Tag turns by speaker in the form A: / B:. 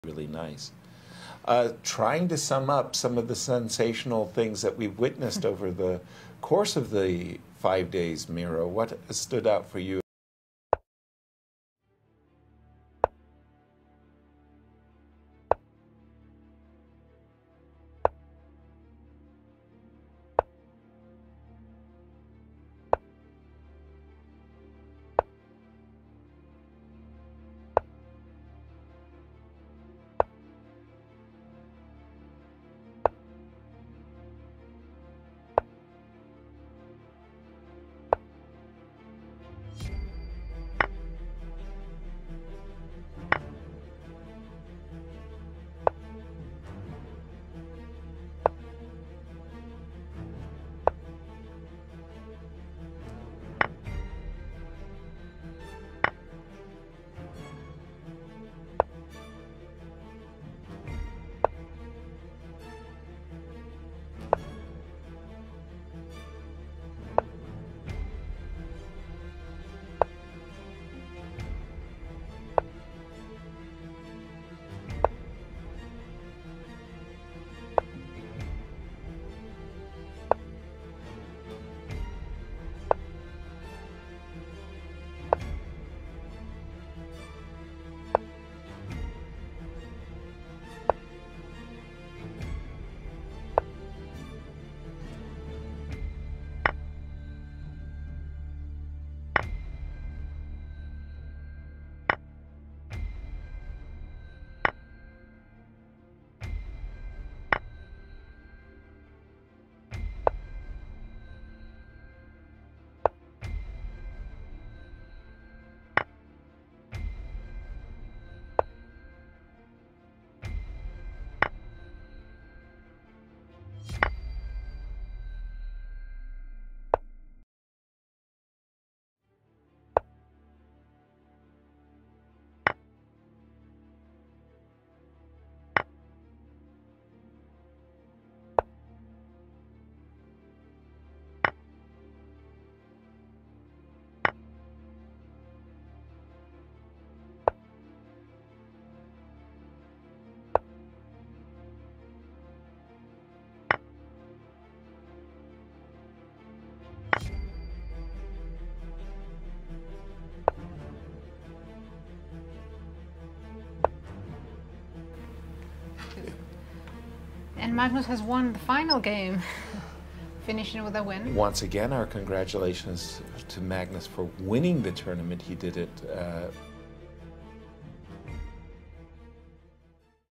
A: really nice. Trying to sum up some of the sensational things that we've witnessed over the course of the 5 days, Miro, what stood out for you?
B: And Magnus has won the final game, finishing with a win.
A: Once again, our congratulations to Magnus for winning the tournament. He did it